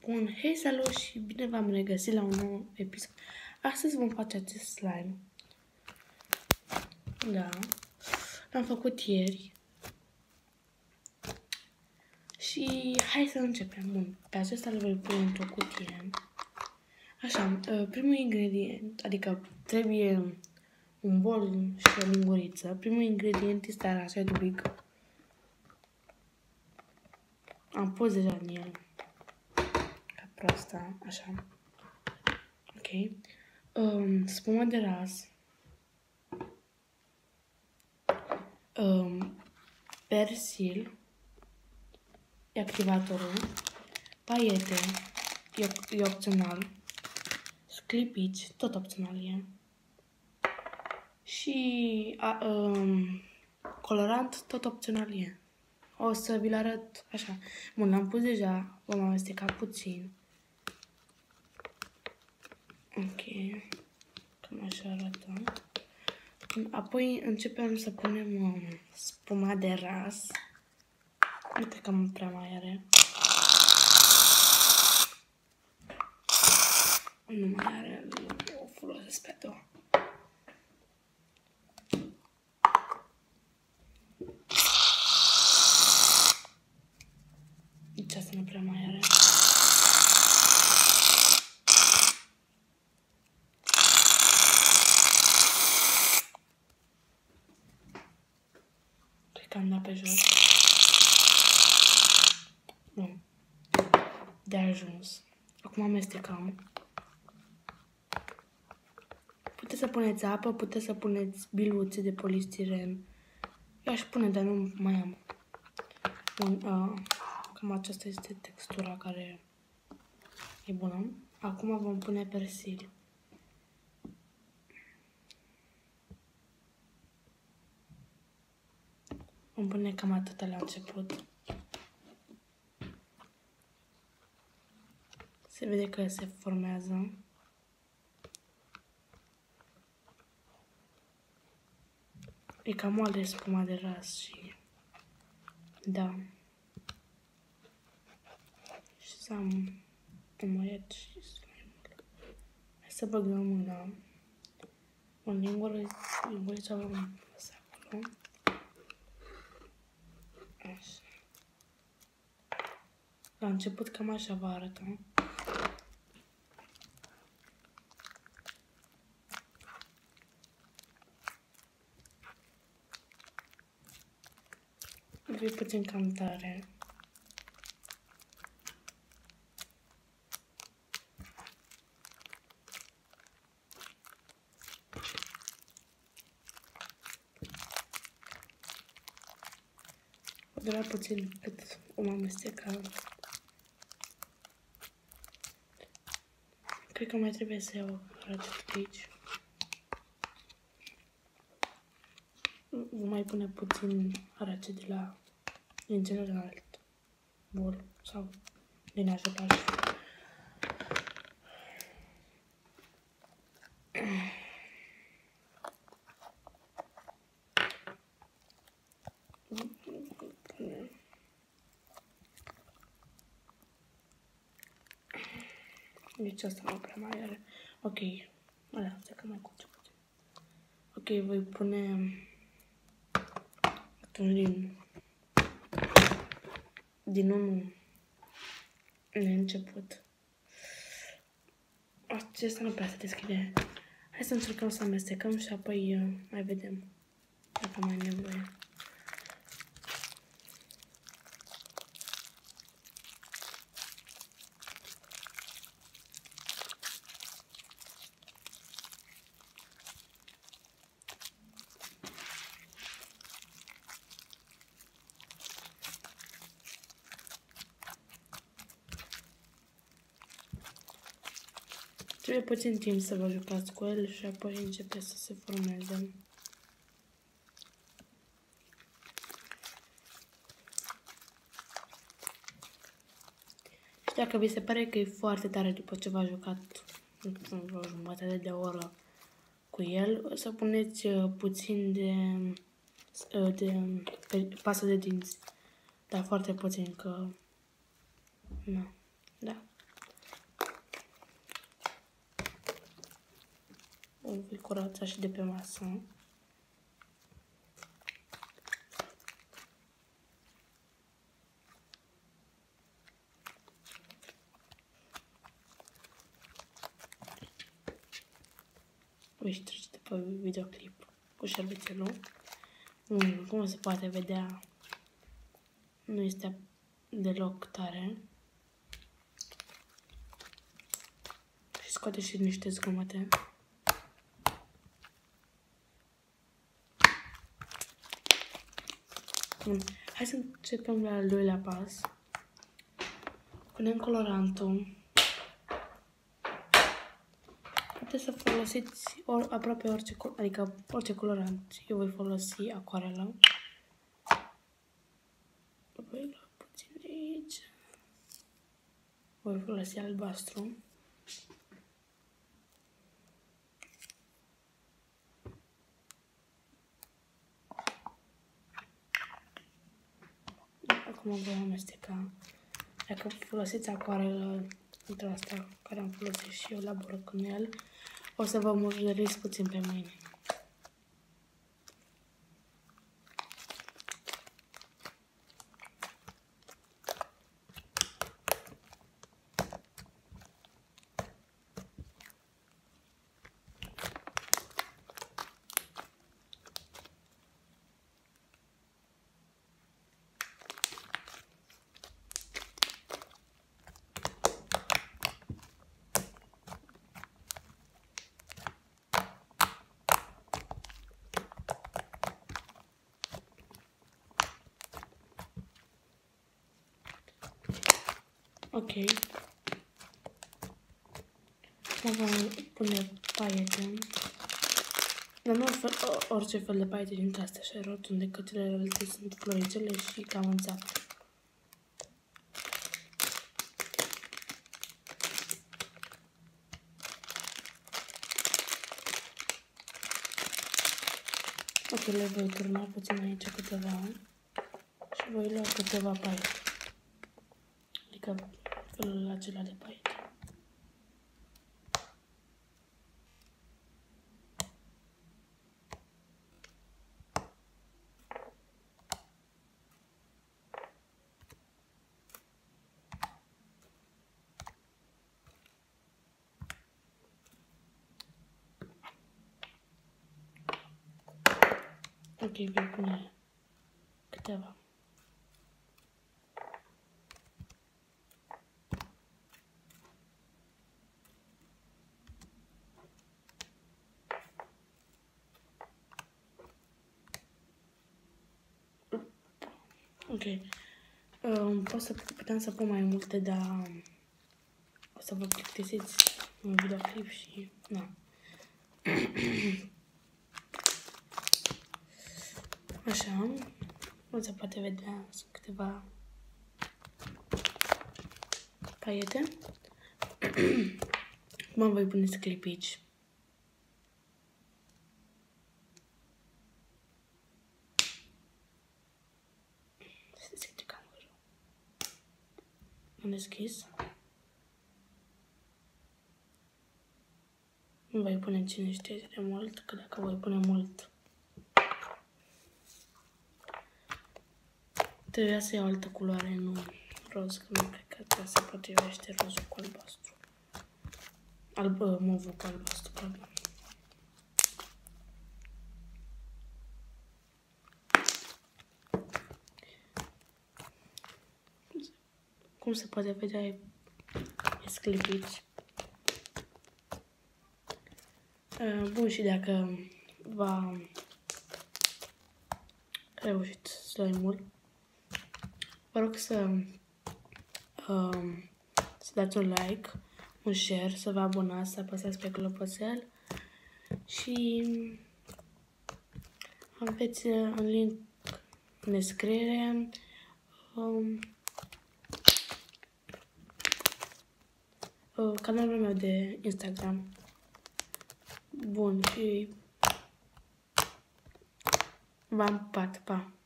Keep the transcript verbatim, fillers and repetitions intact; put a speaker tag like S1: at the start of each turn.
S1: Bun, hei, salut și bine v-am regăsit la un nou episod. Astăzi vom face acest slime. Da. L-am făcut ieri. Și hai să începem. Bun, pe acesta le voi pune într-o cutie. Așa, primul ingredient, adică trebuie un bol și o linguriță. Primul ingredient este arașid. Am pus deja în el. Ca proasta, așa. Ok. Um, spumă de ras. Um, persil. E activatorul. Paiete. E, e opțional. Sclipici. Tot opțional e. Și a, um, colorant. Tot opțional e. O să vi-l arăt așa. Bun, l-am pus deja. Vom amesteca puțin. Ok. Cam așa arată. Apoi începem să punem um, spuma de ras. Uite cam prea mai are. Nu mai are. O folosesc pe două. Nici asta nu prea mai are. Cred că am dat pe jos. Bun. De ajuns. Acum amestecăm. Puteți să puneți apă, puteți să puneți biluțe de polistiren. Eu aș pune, dar nu mai am. Bun, uh, cam aceasta este textura care e bună. Acum vom pune persil. Vom pune cam atâta la început. Se vede că se formează. E cam moale spuma de ras și... Da. Și să am umăiat și slime-ul. Hai să băgăm mâna. Un lingurița vom lăsa acolo. Așa. La început cam așa va arăta. Voi puțin cam tare. O dura puțin cât o amesteca. Cred că mai trebuie să iau arăt aici. Vom mai pune puțin arace de la din celălalt bol sau din ajutaș. Deci asta nu prea mai are. Ok. Ăla, stai că mai curge puțin. Ok, voi pune atunci din din unul neînceput. Acesta nu prea se deschide. Hai să încercăm să amestecăm și apoi uh, mai vedem dacă mai e nevoie. Trebuie puțin timp să vă jucați cu el și apoi începe să se formeze. Și dacă vi se pare că e foarte tare după ce v-ați jucat vreo jumătate de oră cu el, o să puneți puțin de, de, de pasă de dinți. Dar foarte puțin, că... Na, da. voi curăța și de pe masă. Voi și trece după videoclip cu șervețelul. Mm, cum se poate vedea, nu este deloc tare. Și scoate și niște zgomote. Bun. Hai să începem la al doilea pas. Punem colorantul. Puteți să folosiți or, aproape orice, adică orice colorant. Eu voi folosi acuarelă. Voi lua puțin de aici. Voi folosi albastru. Acum voi amesteca. Dacă folosiți acuarelă dintre asta care am folosit și eu la borcanel, o să vă murdăriți puțin pe mâini. Ok. Acum vom pune paiete. Dar nu orice fel de paiete dintre astea așa rotunde, că celelalte sunt floricele și cam înțeapă. Ok, le voi turna puțin aici câteva și voi lua câteva paiete. Adică felul acela de paiete. Ok, voi pune câteva. Ok. Um, pot să, puteam să pun mai multe, dar o să vă plictisiți un videoclip și... Na. Așa. Nu se poate vedea. Sunt câteva paiete. Acum voi pune sclipici. Am deschis. Nu voi pune cine știe de mult, că dacă voi pune mult, trebuia să iau altă culoare, nu roz, că nu cred că se potrivește rozul cu albastru. Alb, movul cu albastru, pardon. Cum se poate vedea, e sclipici. Bun, și dacă v-a reușit slime-ul, vă rog să, um, să dați un like, un share, să vă abonați, să apăsați pe clopoțel și aveți un link în descriere. Um, uh, canalul meu de Instagram. Bun, și v-am pupat, pa!